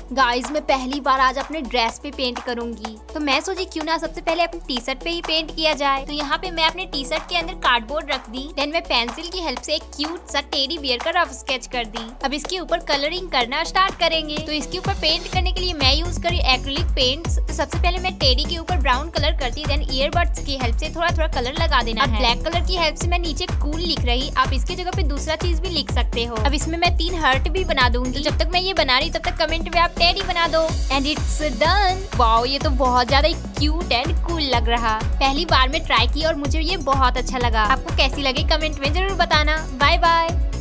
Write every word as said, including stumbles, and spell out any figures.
Guys मैं पहली बार आज अपने ड्रेस पे पेंट करूंगी, तो मैं सोची क्यों ना सबसे पहले अपनी टी शर्ट पे ही पेंट किया जाए। तो यहाँ पे मैं अपने टी शर्ट के अंदर कार्डबोर्ड रख दी, देन मैं पेंसिल की हेल्प से एक क्यूट सा टेडी बियर का रफ स्केच कर दी। अब इसके ऊपर कलरिंग करना स्टार्ट करेंगे। तो इसके ऊपर पेंट करने के लिए मैं यूज करी एक्रिलिक पेंट्स। तो सबसे पहले मैं टेडी के ऊपर ब्राउन कलर करती, देन ईयरबड्स की हेल्प से थोड़ा थोड़ा कलर लगा देना है। ब्लैक कलर की हेल्प से मैं नीचे कूल लिख रही, आप इसके जगह पे दूसरा चीज भी लिख सकते हो। अब इसमें मैं तीन हार्ट भी बना दूंगी। तो जब तक मैं ये बना रही तब तक कमेंट में आप टेडी बना दो। And it's done. वाओ, ये तो बहुत ज्यादा क्यूट एंड कूल लग रहा। पहली बार में ट्राई की और मुझे ये बहुत अच्छा लगा। आपको कैसी लगी कमेंट में जरूर बताना। Bye bye.